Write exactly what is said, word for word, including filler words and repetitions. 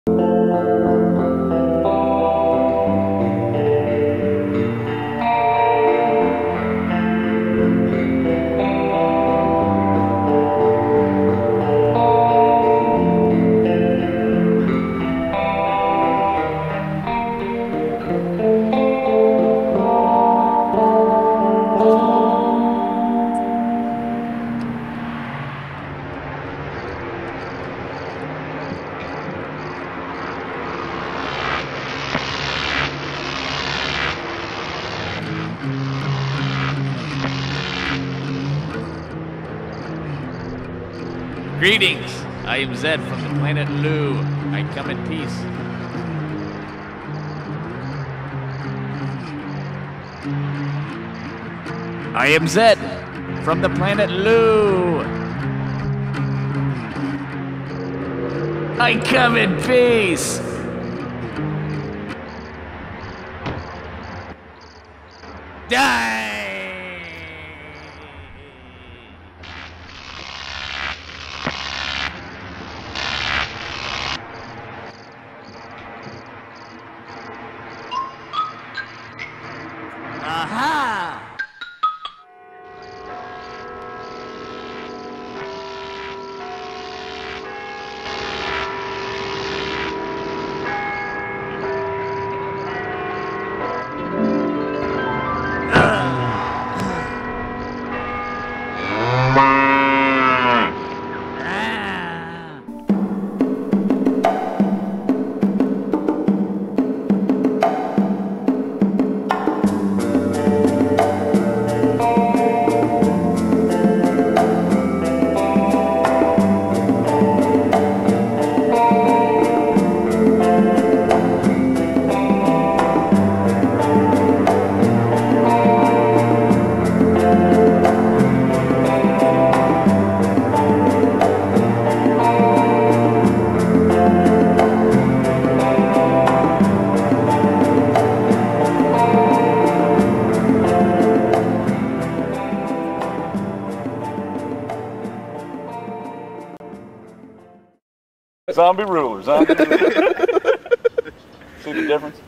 Greetings, I am Zed from the planet Lou. I come in peace. I am Zed from the planet Lou. I come in peace. Die! Aha! Zombie rulers, huh? See the difference?